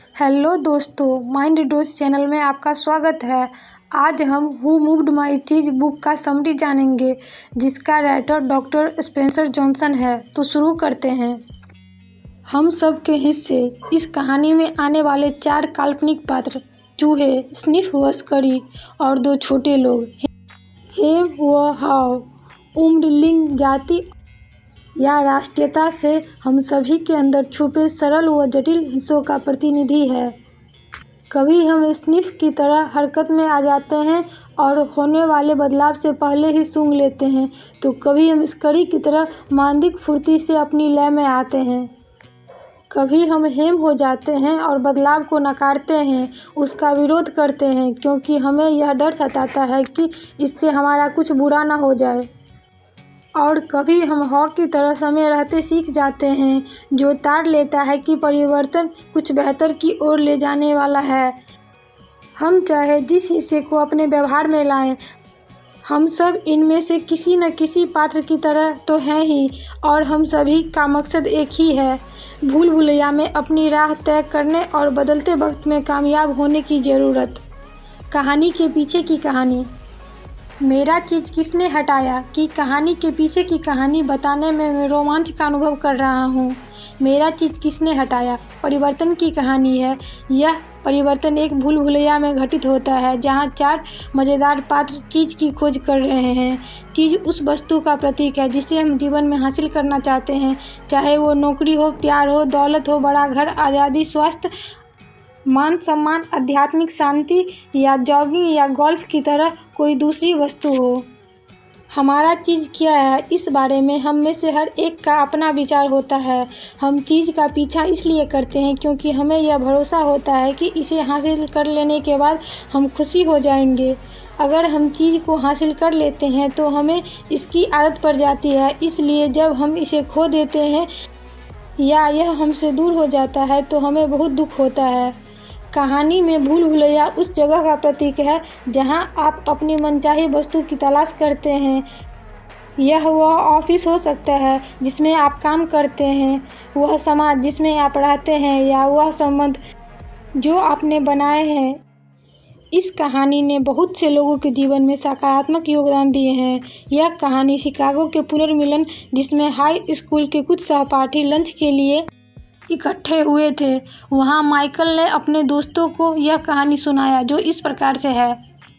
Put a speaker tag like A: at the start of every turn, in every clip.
A: Hello दोस्तों, mind dose channel में आपका स्वागत है। आज हम who moved my cheese book का समरी जानेंगे, जिसका राइटर डॉक्टर स्पेंसर जॉनसन है। तो शुरू करते हैं। हम सब के हिस्से। इस कहानी में आने वाले 4 काल्पनिक पात्र चूहे, स्निफ व स्करी और 2 छोटे लोग हेम व हाव। उम्र, लिंग, जाति या राष्ट्रीयता से हम सभी के अंदर छुपे सरल व जटिल हिस्सों का प्रतिनिधि है। कभी हम स्निफ की तरह हरकत में आ जाते हैं और होने वाले बदलाव से पहले ही सूंघ लेते हैं, तो कभी हम स्करी की तरह मानसिक फुर्ती से अपनी लय में आते हैं। कभी हम हेम हो जाते हैं और बदलाव को नकारते हैं, उसका विरोध करते हैं, क्योंकि हमें यह डर सताता है कि इससे हमारा कुछ बुरा न हो जाए। और कभी हम हॉक की तरह समय रहते सीख जाते हैं, जो ताड़ लेता है कि परिवर्तन कुछ बेहतर की ओर ले जाने वाला है। हम चाहे जिस हिस्से को अपने व्यवहार में लाएं, हम सब इनमें से किसी न किसी पात्र की तरह तो हैं ही, और हम सभी का मकसद एक ही है, भूल भुलैया में अपनी राह तय करने और बदलते वक्त में कामयाब होने की ज़रूरत। कहानी के पीछे की कहानी। मेरा चीज़ किसने हटाया कि कहानी के पीछे की कहानी बताने में मैं रोमांच का अनुभव कर रहा हूँ। मेरा चीज़ किसने हटाया परिवर्तन की कहानी है। यह परिवर्तन एक भूल भुलैया में घटित होता है, जहाँ 4 मज़ेदार पात्र चीज़ की खोज कर रहे हैं। चीज़ उस वस्तु का प्रतीक है जिसे हम जीवन में हासिल करना चाहते हैं, चाहे वो नौकरी हो, प्यार हो, दौलत हो, बड़ा घर, आज़ादी, स्वास्थ्य, मान सम्मान, आध्यात्मिक शांति या जॉगिंग या गोल्फ की तरह कोई दूसरी वस्तु हो। हमारा चीज़ क्या है, इस बारे में हम में से हर एक का अपना विचार होता है। हम चीज़ का पीछा इसलिए करते हैं क्योंकि हमें यह भरोसा होता है कि इसे हासिल कर लेने के बाद हम खुशी हो जाएंगे। अगर हम चीज़ को हासिल कर लेते हैं तो हमें इसकी आदत पड़ जाती है, इसलिए जब हम इसे खो देते हैं या यह हमसे दूर हो जाता है तो हमें बहुत दुख होता है। कहानी में भूल भुलैया उस जगह का प्रतीक है जहां आप अपनी मनचाही वस्तु की तलाश करते हैं। यह वह ऑफिस हो सकता है जिसमें आप काम करते हैं, वह समाज जिसमें आप रहते हैं, या वह संबंध जो आपने बनाए हैं। इस कहानी ने बहुत से लोगों के जीवन में सकारात्मक योगदान दिए हैं। यह कहानी शिकागो के पुनर्मिलन, जिसमें हाई स्कूल के कुछ सहपाठी लंच के लिए इकट्ठे हुए थे, वहाँ माइकल ने अपने दोस्तों को यह कहानी सुनाया, जो इस प्रकार से है।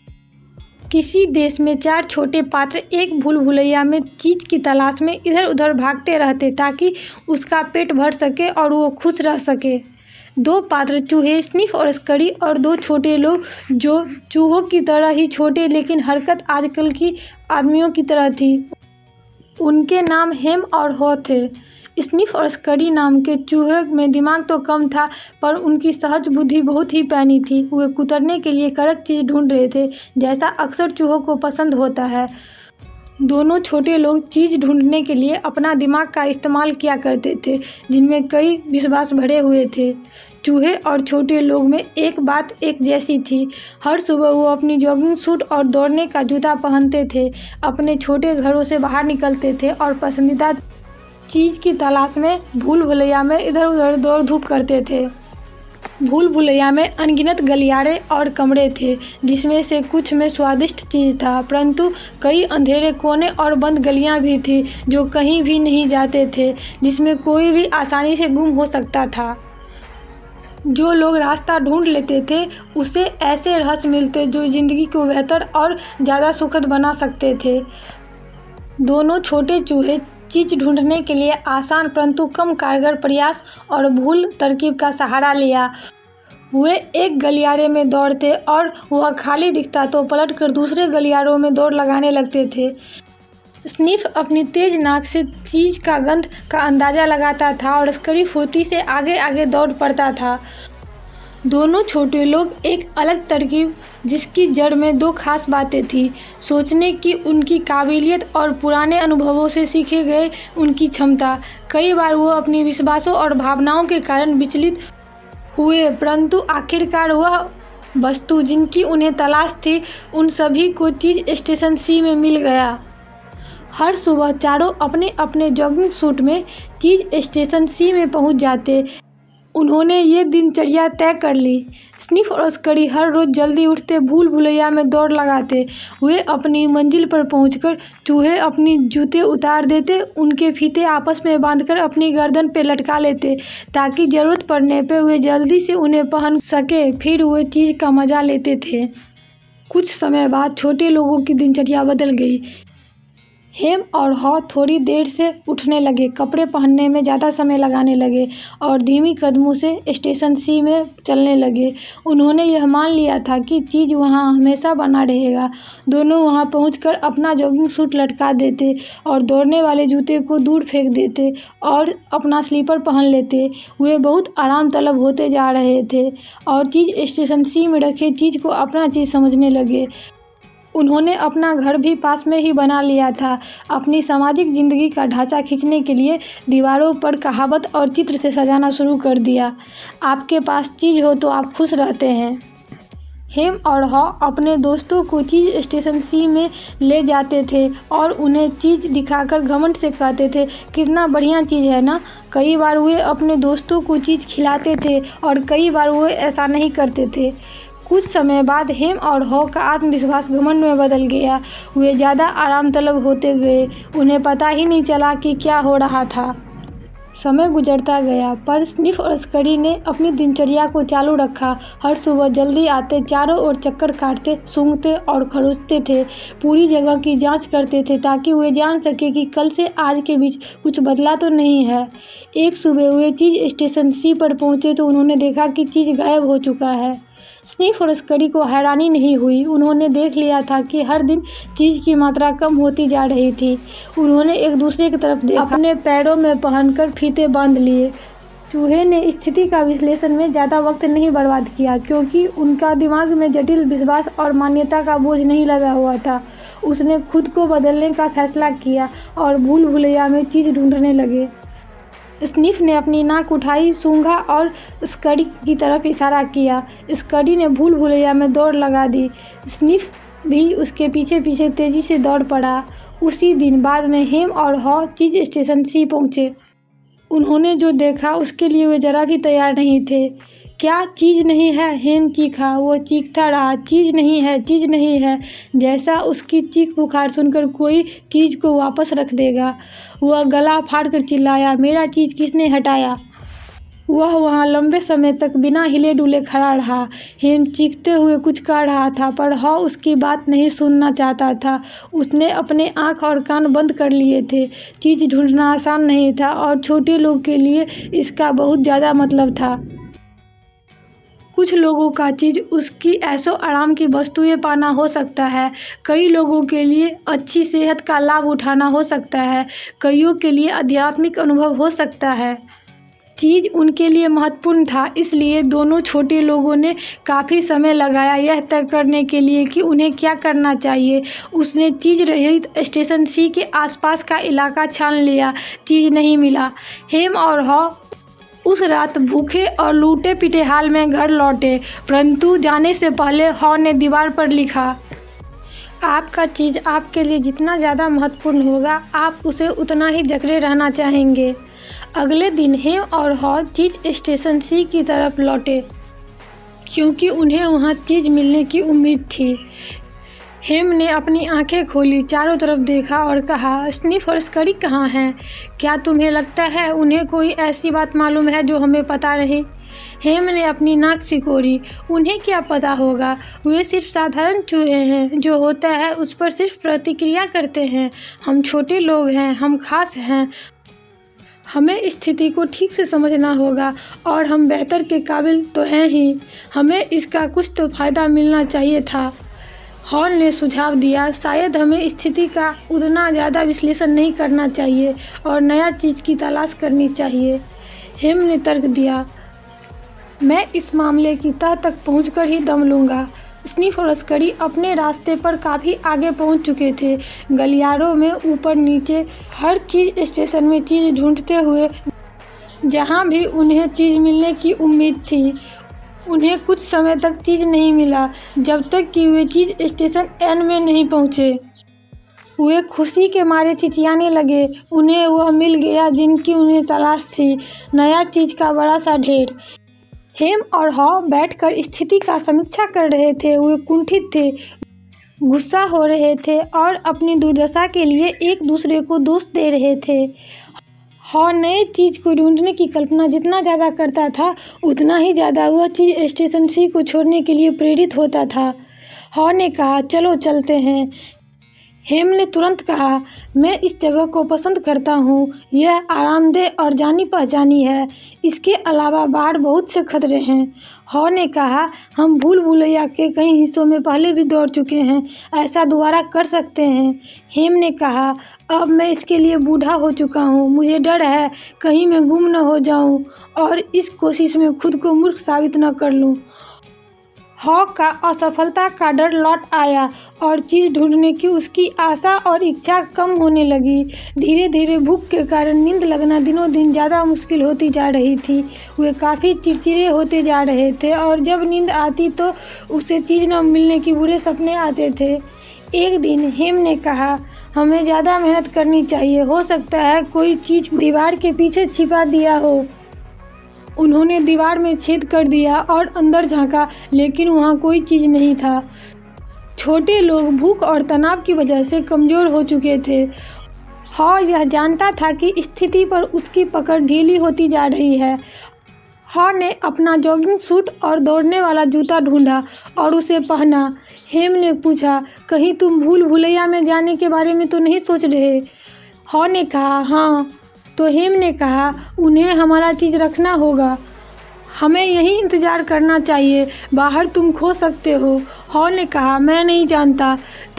A: किसी देश में 4 छोटे पात्र एक भूल भुलैया में चीज़ की तलाश में इधर उधर भागते रहते ताकि उसका पेट भर सके और वो खुश रह सके। 2 पात्र चूहे, स्निफ और स्करी, और 2 छोटे लोग जो चूहों की तरह ही छोटे, लेकिन हरकत आजकल की आदमियों की तरह थी। उनके नाम हेम और हो थे। स्निफ और स्करी नाम के चूहे में दिमाग तो कम था, पर उनकी सहज बुद्धि बहुत ही पैनी थी। वे कुतरने के लिए कड़क चीज़ ढूंढ रहे थे, जैसा अक्सर चूहों को पसंद होता है। दोनों छोटे लोग चीज़ ढूंढने के लिए अपना दिमाग का इस्तेमाल किया करते थे, जिनमें कई विश्वास भरे हुए थे। चूहे और छोटे लोग में एक बात एक जैसी थी। हर सुबह वो अपनी जॉगिंग सूट और दौड़ने का जूता पहनते थे, अपने छोटे घरों से बाहर निकलते थे और पसंदीदा चीज़ की तलाश में भूल भुलैया में इधर उधर दौड़ धूप करते थे। भूल भुलैया में अनगिनत गलियारे और कमरे थे, जिसमें से कुछ में स्वादिष्ट चीज़ था, परंतु कई अंधेरे कोने और बंद गलियां भी थी जो कहीं भी नहीं जाते थे, जिसमें कोई भी आसानी से गुम हो सकता था। जो लोग रास्ता ढूंढ लेते थे, उसे ऐसे रहस्य मिलते जो ज़िंदगी को बेहतर और ज़्यादा सुखद बना सकते थे। दोनों छोटे चूहे चीज़ ढूंढने के लिए आसान परंतु कम कारगर प्रयास और भूल तरकीब का सहारा लिया। वे एक गलियारे में दौड़ते और वह खाली दिखता तो पलटकर दूसरे गलियारों में दौड़ लगाने लगते थे। स्निफ अपनी तेज नाक से चीज़ का गंध का अंदाज़ा लगाता था और स्करी फुर्ती से आगे आगे दौड़ पड़ता था। दोनों छोटे लोग एक अलग तरकीब, जिसकी जड़ में 2 खास बातें थी, सोचने की उनकी काबिलियत और पुराने अनुभवों से सीखे गए उनकी क्षमता। कई बार वो अपनी विश्वासों और भावनाओं के कारण विचलित हुए, परंतु आखिरकार वह वस्तु जिनकी उन्हें तलाश थी, उन सभी को चीज़ स्टेशन सी में मिल गया। हर सुबह चारों अपने अपने जॉगिंग सूट में चीज़ स्टेशन सी में पहुंच जाते। उन्होंने ये दिनचर्या तय कर ली। स्निफ और स्कड़ी हर रोज़ जल्दी उठते, भूल भुलैया में दौड़ लगाते। वे अपनी मंजिल पर पहुंचकर चूहे अपनी जूते उतार देते, उनके फीते आपस में बांधकर अपनी गर्दन पे लटका लेते ताकि ज़रूरत पड़ने पे वे जल्दी से उन्हें पहन सके। फिर वे चीज़ का मज़ा लेते थे। कुछ समय बाद छोटे लोगों की दिनचर्या बदल गई। हेम और हॉ थोड़ी देर से उठने लगे, कपड़े पहनने में ज़्यादा समय लगाने लगे और धीमी कदमों से स्टेशन सी में चलने लगे। उन्होंने यह मान लिया था कि चीज़ वहाँ हमेशा बना रहेगा। दोनों वहाँ पहुंचकर अपना जॉगिंग सूट लटका देते और दौड़ने वाले जूते को दूर फेंक देते और अपना स्लीपर पहन लेते। वे बहुत आराम तलब होते जा रहे थे और चीज़ स्टेशन सी में रखे चीज़ को अपना चीज़ समझने लगे। उन्होंने अपना घर भी पास में ही बना लिया था। अपनी सामाजिक जिंदगी का ढांचा खींचने के लिए दीवारों पर कहावत और चित्र से सजाना शुरू कर दिया। आपके पास चीज़ हो तो आप खुश रहते हैं। हेम और हॉ अपने दोस्तों को चीज़ स्टेशन सी में ले जाते थे और उन्हें चीज़ दिखाकर घमंड से कहते थे, कितना बढ़िया चीज़ है ना। कई बार वे अपने दोस्तों को चीज़ खिलाते थे और कई बार वे ऐसा नहीं करते थे। कुछ समय बाद हेम और हॉ का आत्मविश्वास घमंड में बदल गया। वे ज़्यादा आराम तलब होते गए। उन्हें पता ही नहीं चला कि क्या हो रहा था। समय गुजरता गया पर स्निफ और स्कड़ी ने अपनी दिनचर्या को चालू रखा। हर सुबह जल्दी आते, चारों ओर चक्कर काटते, सूंघते और खरोंचते थे। पूरी जगह की जांच करते थे ताकि वे जान सके कि कल से आज के बीच कुछ बदला तो नहीं है। एक सुबह वे चीज़ स्टेशन सी पर पहुँचे तो उन्होंने देखा कि चीज़ गायब हो चुका है। स्निफ और स्कड़ी को हैरानी नहीं हुई। उन्होंने देख लिया था कि हर दिन चीज़ की मात्रा कम होती जा रही थी। उन्होंने एक दूसरे की तरफ देखा, अपने पैरों में पहनकर फीते बांध लिए। चूहे ने स्थिति का विश्लेषण में ज़्यादा वक्त नहीं बर्बाद किया क्योंकि उनका दिमाग में जटिल विश्वास और मान्यता का बोझ नहीं लगा हुआ था। उसने खुद को बदलने का फैसला किया और भूल भुलैया में चीज़ ढूंढने लगे। स्निफ ने अपनी नाक उठाई, सूंघा और स्कड़ी की तरफ इशारा किया। स्कड़ी ने भूल भुलैया में दौड़ लगा दी। स्निफ भी उसके पीछे पीछे तेजी से दौड़ पड़ा। उसी दिन बाद में हेम और हॉ चीज़ स्टेशन सी पहुँचे। उन्होंने जो देखा उसके लिए वे जरा भी तैयार नहीं थे। क्या चीज़ नहीं है? हेम चीखा। वो चीखता रहा, चीज़ नहीं है, चीज़ नहीं है, जैसा उसकी चीख पुकार सुनकर कोई चीज़ को वापस रख देगा। वह गला फाड़कर चिल्लाया, मेरा चीज़ किसने हटाया? वह वहाँ लंबे समय तक बिना हिले डुले खड़ा रहा। हेम चीखते हुए कुछ कह रहा था पर हॉ उसकी बात नहीं सुनना चाहता था। उसने अपने आँख और कान बंद कर लिए थे। चीज़ ढूंढना आसान नहीं था और छोटे लोग के लिए इसका बहुत ज़्यादा मतलब था। कुछ लोगों का चीज़ उसकी ऐशो आराम की वस्तुएं पाना हो सकता है। कई लोगों के लिए अच्छी सेहत का लाभ उठाना हो सकता है। कईयों के लिए आध्यात्मिक अनुभव हो सकता है। चीज़ उनके लिए महत्वपूर्ण था, इसलिए दोनों छोटे लोगों ने काफ़ी समय लगाया यह तय करने के लिए कि उन्हें क्या करना चाहिए। उसने चीज़ रहित स्टेशन सी के आसपास का इलाका छान लिया। चीज़ नहीं मिला। हेम और हॉ उस रात भूखे और लूटे पीटे हाल में घर लौटे, परंतु जाने से पहले हॉ ने दीवार पर लिखा, आपका चीज़ आपके लिए जितना ज़्यादा महत्वपूर्ण होगा, आप उसे उतना ही जकड़े रहना चाहेंगे। अगले दिन हेम और हॉ चीज़ स्टेशन सी की तरफ लौटे क्योंकि उन्हें वहाँ चीज़ मिलने की उम्मीद थी। हेम ने अपनी आंखें खोली, चारों तरफ देखा और कहा, स्निफ और स्कड़ी कहाँ हैं? क्या तुम्हें लगता है उन्हें कोई ऐसी बात मालूम है जो हमें पता नहीं? हेम ने अपनी नाक सिकोड़ी। उन्हें क्या पता होगा? वे सिर्फ साधारण चूहे हैं। जो होता है उस पर सिर्फ प्रतिक्रिया करते हैं। हम छोटे लोग हैं, हम खास हैं। हमें स्थिति को ठीक से समझना होगा और हम बेहतर के काबिल तो हैं ही। हमें इसका कुछ तो फ़ायदा मिलना चाहिए था। हॉल ने सुझाव दिया, शायद हमें स्थिति का उतना ज़्यादा विश्लेषण नहीं करना चाहिए और नया चीज़ की तलाश करनी चाहिए। हेम ने तर्क दिया, मैं इस मामले की तह तक पहुंचकर ही दम लूँगा। स्निफ और स्कड़ी अपने रास्ते पर काफ़ी आगे पहुंच चुके थे। गलियारों में ऊपर नीचे हर चीज़ स्टेशन में चीज़ ढूंढते हुए जहां भी उन्हें चीज़ मिलने की उम्मीद थी। उन्हें कुछ समय तक चीज़ नहीं मिला जब तक कि वे चीज़ स्टेशन एन में नहीं पहुंचे। वे खुशी के मारे चिचियाने लगे। उन्हें वह मिल गया जिनकी उन्हें तलाश थी, नया चीज़ का बड़ा सा ढेर। हेम और हॉ बैठकर स्थिति का समीक्षा कर रहे थे। वे कुंठित थे, गुस्सा हो रहे थे और अपनी दुर्दशा के लिए एक दूसरे को दोष दे रहे थे। हॉ नए चीज़ को ढूंढने की कल्पना जितना ज़्यादा करता था, उतना ही ज़्यादा वह चीज़ स्टेशन सी को छोड़ने के लिए प्रेरित होता था। हॉ ने कहा, चलो चलते हैं। हेम ने तुरंत कहा, मैं इस जगह को पसंद करता हूँ। यह आरामदेह और जानी पहचानी है। इसके अलावा बाहर बहुत से खतरे हैं। हॉ ने कहा, हम भूल भुलैया के कई हिस्सों में पहले भी दौड़ चुके हैं, ऐसा दोबारा कर सकते हैं। हेम ने कहा, अब मैं इसके लिए बूढ़ा हो चुका हूँ। मुझे डर है कहीं मैं गुम न हो जाऊँ और इस कोशिश में खुद को मूर्ख साबित न कर लूँ। हॉ का असफलता का डर लौट आया और चीज़ ढूंढने की उसकी आशा और इच्छा कम होने लगी। धीरे धीरे भूख के कारण नींद लगना दिनों दिन ज़्यादा मुश्किल होती जा रही थी। वे काफ़ी चिड़चिड़े होते जा रहे थे और जब नींद आती तो उसे चीज़ न मिलने की बुरे सपने आते थे। एक दिन हेम ने कहा, हमें ज़्यादा मेहनत करनी चाहिए। हो सकता है कोई चीज़ दीवार के पीछे छिपा दिया हो। उन्होंने दीवार में छेद कर दिया और अंदर झांका, लेकिन वहाँ कोई चीज़ नहीं था। छोटे लोग भूख और तनाव की वजह से कमज़ोर हो चुके थे। हॉ यह जानता था कि स्थिति पर उसकी पकड़ ढीली होती जा रही है। हॉ ने अपना जॉगिंग सूट और दौड़ने वाला जूता ढूंढा और उसे पहना। हेम ने पूछा, कहीं तुम भूल भुलैया में जाने के बारे में तो नहीं सोच रहे? हॉ ने कहा, हाँ। तो हेम ने कहा, उन्हें हमारा चीज़ रखना होगा। हमें यहीं इंतज़ार करना चाहिए, बाहर तुम खो सकते हो। हॉ ने कहा, मैं नहीं जानता।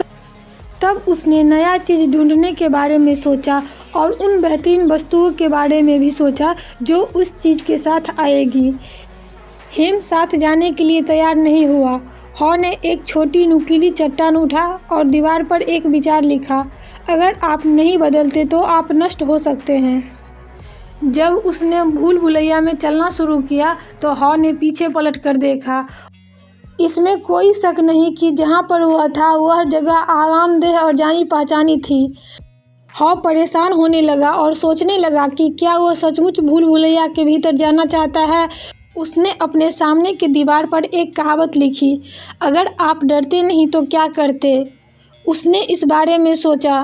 A: तब उसने नया चीज़ ढूंढने के बारे में सोचा और उन बेहतरीन वस्तुओं के बारे में भी सोचा जो उस चीज़ के साथ आएगी। हेम साथ जाने के लिए तैयार नहीं हुआ। हॉ ने एक छोटी नुकीली चट्टान उठा और दीवार पर एक विचार लिखा, अगर आप नहीं बदलते तो आप नष्ट हो सकते हैं। जब उसने भूल भुलैया में चलना शुरू किया तो हॉ ने पीछे पलट कर देखा। इसमें कोई शक नहीं कि जहाँ पर वह था वह जगह आरामदेह और जानी पहचानी थी। हॉ परेशान होने लगा और सोचने लगा कि क्या वह सचमुच भूल भुलैया के भीतर जाना चाहता है। उसने अपने सामने की दीवार पर एक कहावत लिखी, अगर आप डरते नहीं तो क्या करते। उसने इस बारे में सोचा।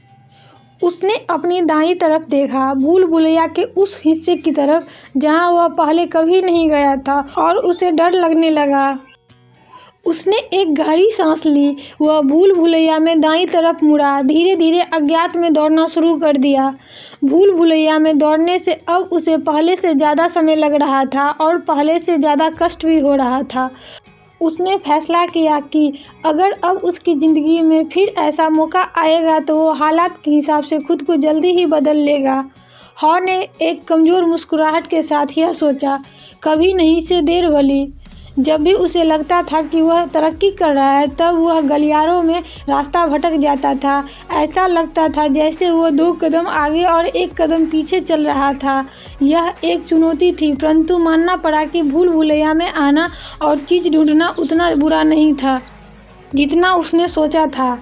A: उसने अपनी दाईं तरफ देखा, भूल भुलैया के उस हिस्से की तरफ जहां वह पहले कभी नहीं गया था, और उसे डर लगने लगा। उसने एक गहरी सांस ली। वह भूल भुलैया में दाईं तरफ मुड़ा, धीरे धीरे अज्ञात में दौड़ना शुरू कर दिया। भूल भुलैया में दौड़ने से अब उसे पहले से ज़्यादा समय लग रहा था और पहले से ज़्यादा कष्ट भी हो रहा था। उसने फैसला किया कि अगर अब उसकी ज़िंदगी में फिर ऐसा मौका आएगा तो वो हालात के हिसाब से खुद को जल्दी ही बदल लेगा। हॉ ने एक कमज़ोर मुस्कुराहट के साथ यह सोचा, कभी नहीं से देर भली। जब भी उसे लगता था कि वह तरक्की कर रहा है तब वह गलियारों में रास्ता भटक जाता था। ऐसा लगता था जैसे वह 2 कदम आगे और 1 कदम पीछे चल रहा था। यह एक चुनौती थी, परंतु मानना पड़ा कि भूल भुलैया में आना और चीज़ ढूंढना उतना बुरा नहीं था जितना उसने सोचा था।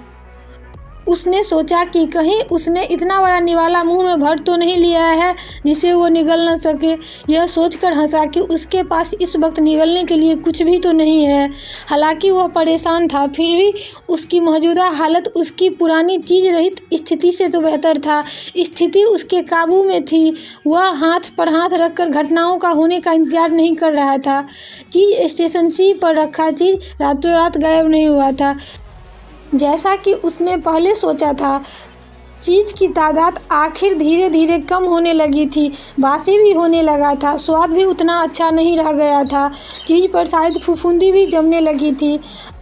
A: उसने सोचा कि कहीं उसने इतना बड़ा निवाला मुंह में भर तो नहीं लिया है जिसे वो निगल न सके। यह सोचकर हंसा कि उसके पास इस वक्त निगलने के लिए कुछ भी तो नहीं है। हालांकि वह परेशान था, फिर भी उसकी मौजूदा हालत उसकी पुरानी चीज़ रहित स्थिति से तो बेहतर था। स्थिति उसके काबू में थी। वह हाथ पर हाथ रखकर घटनाओं का होने का इंतजार नहीं कर रहा था। चीज़ स्टेशन सी पर रखा चीज़ रातों रात गायब नहीं हुआ था जैसा कि उसने पहले सोचा था। चीज़ की तादाद आखिर धीरे धीरे कम होने लगी थी, बासी भी होने लगा था, स्वाद भी उतना अच्छा नहीं रह गया था। चीज़ पर शायद फफूंदी भी जमने लगी थी।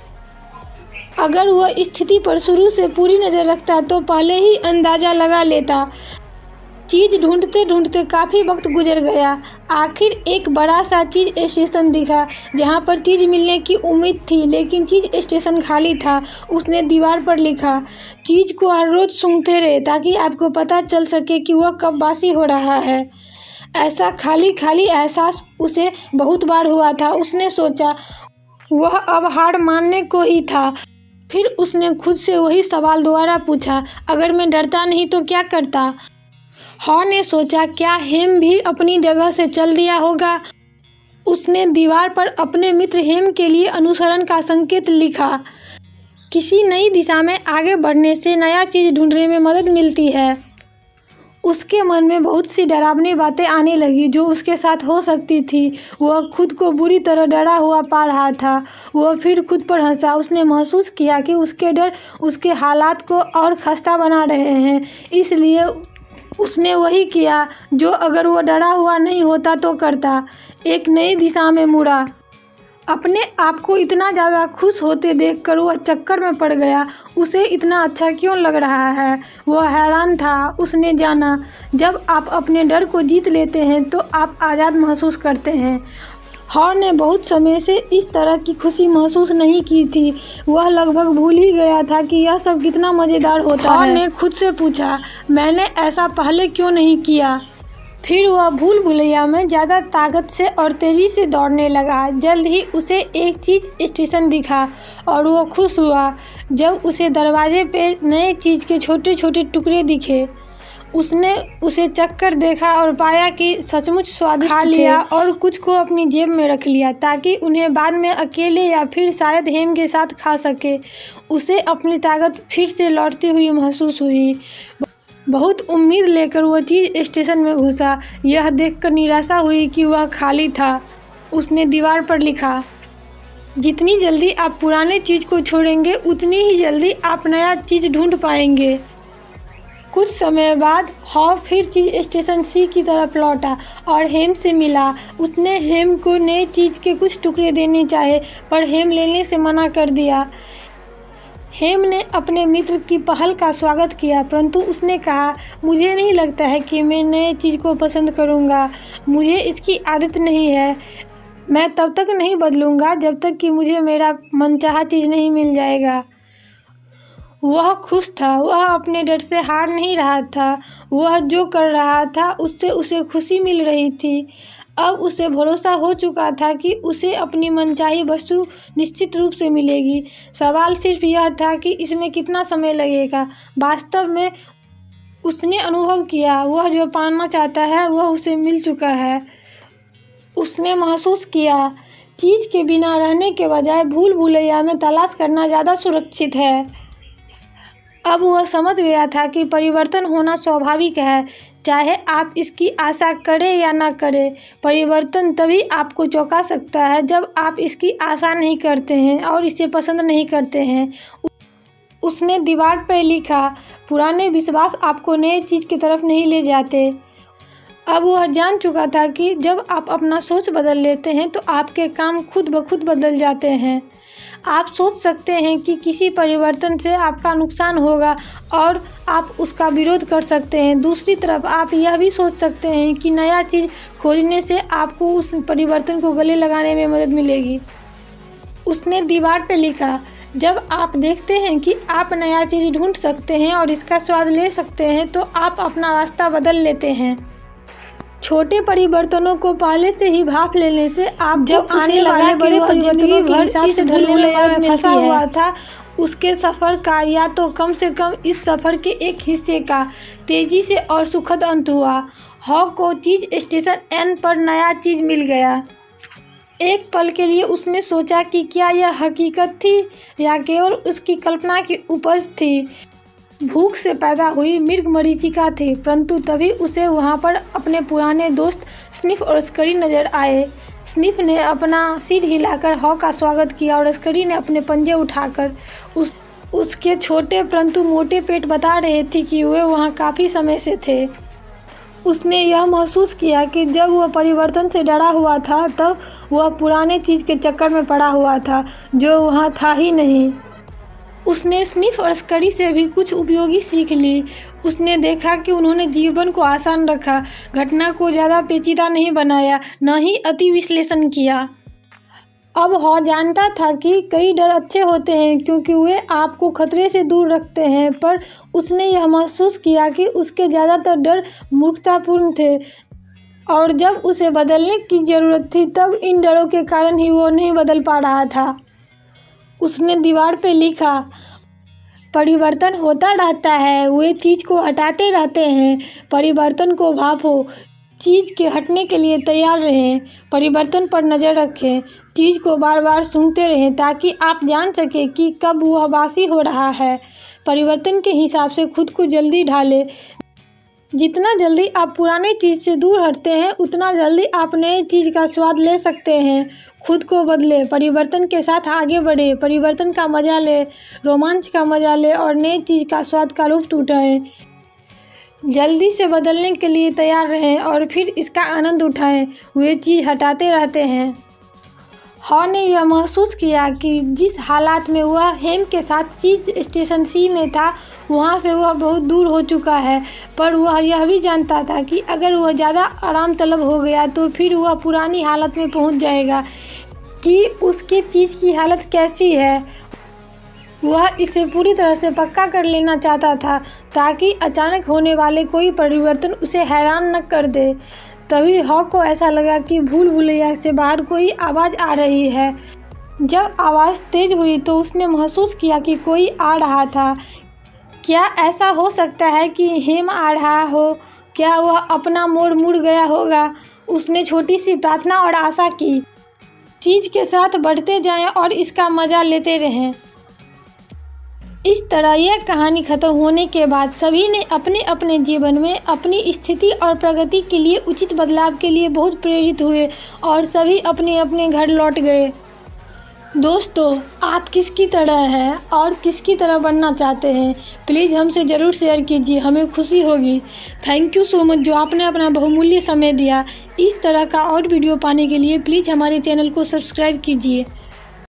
A: अगर वह स्थिति पर शुरू से पूरी नज़र रखता तो पहले ही अंदाज़ा लगा लेता। चीज़ ढूंढते ढूंढते काफ़ी वक्त गुजर गया। आखिर एक बड़ा सा चीज़ स्टेशन दिखा जहां पर चीज़ मिलने की उम्मीद थी, लेकिन चीज़ स्टेशन खाली था। उसने दीवार पर लिखा, चीज़ को हर रोज़ सूंघते रहे ताकि आपको पता चल सके कि वह कब बासी हो रहा है। ऐसा खाली खाली एहसास उसे बहुत बार हुआ था। उसने सोचा वह अब हार मानने को ही था। फिर उसने खुद से वही सवाल दोबारा पूछा, अगर मैं डरता नहीं तो क्या करता? हॉ ने सोचा, क्या हेम भी अपनी जगह से चल दिया होगा। उसने दीवार पर अपने मित्र हेम के लिए अनुसरण का संकेत लिखा। किसी नई दिशा में आगे बढ़ने से नया चीज़ ढूंढने में मदद मिलती है। उसके मन में बहुत सी डरावनी बातें आने लगी जो उसके साथ हो सकती थी। वह खुद को बुरी तरह डरा हुआ पा रहा था। वह फिर खुद पर हंसा। उसने महसूस किया कि उसके डर उसके हालात को और खस्ता बना रहे हैं। इसलिए उसने वही किया जो अगर वह डरा हुआ नहीं होता तो करता। एक नई दिशा में मुड़ा। अपने आप को इतना ज़्यादा खुश होते देखकर वह चक्कर में पड़ गया। उसे इतना अच्छा क्यों लग रहा है? वह हैरान था। उसने जाना, जब आप अपने डर को जीत लेते हैं तो आप आज़ाद महसूस करते हैं। हॉ ने बहुत समय से इस तरह की खुशी महसूस नहीं की थी। वह लगभग भूल ही गया था कि यह सब कितना मज़ेदार होता है। हॉ ने खुद से पूछा, मैंने ऐसा पहले क्यों नहीं किया? फिर वह भूल भुलैया में ज़्यादा ताकत से और तेज़ी से दौड़ने लगा। जल्द ही उसे एक चीज़ स्टेशन दिखा और वह खुश हुआ जब उसे दरवाजे पे नए चीज़ के छोटे छोटे टुकड़े दिखे। उसने उसे चखकर देखा और पाया कि सचमुच स्वादिष्ट थे। खा लिया और कुछ को अपनी जेब में रख लिया ताकि उन्हें बाद में अकेले या फिर शायद हेम के साथ खा सके। उसे अपनी ताकत फिर से लौटती हुई महसूस हुई। बहुत उम्मीद लेकर वह चीज़ स्टेशन में घुसा। यह देखकर निराशा हुई कि वह खाली था। उसने दीवार पर लिखा, जितनी जल्दी आप पुराने चीज़ को छोड़ेंगे उतनी ही जल्दी आप नया चीज़ ढूंढ पाएंगे। कुछ समय बाद हॉ फिर चीज़ स्टेशन सी की तरफ लौटा और हेम से मिला। उसने हेम को नई चीज़ के कुछ टुकड़े देने चाहे पर हेम लेने से मना कर दिया। हेम ने अपने मित्र की पहल का स्वागत किया, परंतु उसने कहा, मुझे नहीं लगता है कि मैं नए चीज़ को पसंद करूंगा। मुझे इसकी आदत नहीं है। मैं तब तक नहीं बदलूंगा जब तक कि मुझे मेरा मनचाहा चीज़ नहीं मिल जाएगा। वह खुश था। वह अपने डर से हार नहीं रहा था। वह जो कर रहा था उससे उसे खुशी मिल रही थी। अब उसे भरोसा हो चुका था कि उसे अपनी मनचाही वस्तु निश्चित रूप से मिलेगी। सवाल सिर्फ यह था कि इसमें कितना समय लगेगा। वास्तव में उसने अनुभव किया, वह जो पाना चाहता है वह उसे मिल चुका है। उसने महसूस किया, चीज़ के बिना रहने के बजाय भूल भुलैया में तलाश करना ज़्यादा सुरक्षित है। अब वह समझ गया था कि परिवर्तन होना स्वाभाविक है, चाहे आप इसकी आशा करें या ना करें। परिवर्तन तभी आपको चौंका सकता है जब आप इसकी आशा नहीं करते हैं और इसे पसंद नहीं करते हैं। उसने दीवार पर लिखा, पुराने विश्वास आपको नए चीज़ की तरफ नहीं ले जाते। अब वह जान चुका था कि जब आप अपना सोच बदल लेते हैं तो आपके काम खुद ब खुद बदल जाते हैं। आप सोच सकते हैं कि किसी परिवर्तन से आपका नुकसान होगा और आप उसका विरोध कर सकते हैं। दूसरी तरफ आप यह भी सोच सकते हैं कि नया चीज़ खोजने से आपको उस परिवर्तन को गले लगाने में मदद मिलेगी। उसने दीवार पर लिखा, जब आप देखते हैं कि आप नया चीज़ ढूंढ सकते हैं और इसका स्वाद ले सकते हैं तो आप अपना रास्ता बदल लेते हैं। छोटे परिवर्तनों को पहले से ही भाप लेने से आप जब आने वाले बड़े परिवर्तनों के हिसाब से भूलभुलैया में फंसा हुआ था, उसके सफ़र का या तो कम से कम इस सफ़र के एक हिस्से का तेज़ी से और सुखद अंत हुआ। हॉ को चीज़ स्टेशन एन पर नया चीज़ मिल गया। एक पल के लिए उसने सोचा कि क्या यह हकीकत थी या केवल उसकी कल्पना की उपज थी। भूख से पैदा हुई मृग मरीचिका थी, परंतु तभी उसे वहाँ पर अपने पुराने दोस्त स्निफ और स्करी नजर आए। स्निफ ने अपना सिर हिलाकर हॉ का स्वागत किया और स्करी ने अपने पंजे उठाकर उसके छोटे परंतु मोटे पेट बता रहे थे कि वे वहाँ काफ़ी समय से थे। उसने यह महसूस किया कि जब वह परिवर्तन से डरा हुआ था तब वह पुराने चीज़ के चक्कर में पड़ा हुआ था जो वहाँ था ही नहीं। उसने स्निफ और स्करी से भी कुछ उपयोगी सीख ली। उसने देखा कि उन्होंने जीवन को आसान रखा, घटना को ज़्यादा पेचीदा नहीं बनाया, न ही अति विश्लेषण किया। अब हॉ जानता था कि कई डर अच्छे होते हैं क्योंकि वे आपको खतरे से दूर रखते हैं, पर उसने यह महसूस किया कि उसके ज़्यादातर डर मूर्खतापूर्ण थे और जब उसे बदलने की ज़रूरत थी तब इन डरों के कारण ही वो नहीं बदल पा रहा था। उसने दीवार पे लिखा, परिवर्तन होता रहता है, वे चीज़ को हटाते रहते हैं, परिवर्तन को भांपो, चीज़ के हटने के लिए तैयार रहें, परिवर्तन पर नज़र रखें, चीज़ को बार बार सूंघते रहें ताकि आप जान सकें कि कब वह बासी हो रहा है। परिवर्तन के हिसाब से खुद को जल्दी ढालें। जितना जल्दी आप पुरानी चीज़ से दूर हटते हैं उतना जल्दी आप नई चीज़ का स्वाद ले सकते हैं। खुद को बदलें, परिवर्तन के साथ आगे बढ़ें, परिवर्तन का मज़ा लें, रोमांच का मज़ा लें और नई चीज़ का स्वाद का लुत्फ़ उठाएं। जल्दी से बदलने के लिए तैयार रहें और फिर इसका आनंद उठाएं। वे चीज़ हटाते रहते हैं। हॉ ने यह महसूस किया कि जिस हालात में वह हेम के साथ चीज़ स्टेशन सी में था वहाँ से वह बहुत दूर हो चुका है, पर वह यह भी जानता था कि अगर वह ज़्यादा आराम तलब हो गया तो फिर वह पुरानी हालत में पहुँच जाएगा कि उसकी चीज़ की हालत कैसी है। वह इसे पूरी तरह से पक्का कर लेना चाहता था ताकि अचानक होने वाले कोई परिवर्तन उसे हैरान न कर दे। तभी हॉ को ऐसा लगा कि भूल भुलैया से बाहर कोई आवाज़ आ रही है। जब आवाज़ तेज़ हुई तो उसने महसूस किया कि कोई आ रहा था। क्या ऐसा हो सकता है कि हेम आ रहा हो? क्या वह अपना मोड़ मुड़ गया होगा? उसने छोटी सी प्रार्थना और आशा की। चीज़ के साथ बढ़ते जाएं और इसका मज़ा लेते रहें। इस तरह यह कहानी खत्म होने के बाद सभी ने अपने अपने जीवन में अपनी स्थिति और प्रगति के लिए उचित बदलाव के लिए बहुत प्रेरित हुए और सभी अपने अपने घर लौट गए। दोस्तों, आप किसकी तरह हैं और किसकी तरह बनना चाहते हैं? प्लीज़ हमसे ज़रूर शेयर कीजिए, हमें खुशी होगी। थैंक यू सो मच जो आपने अपना बहुमूल्य समय दिया। इस तरह का और वीडियो पाने के लिए प्लीज़ हमारे चैनल को सब्सक्राइब कीजिए।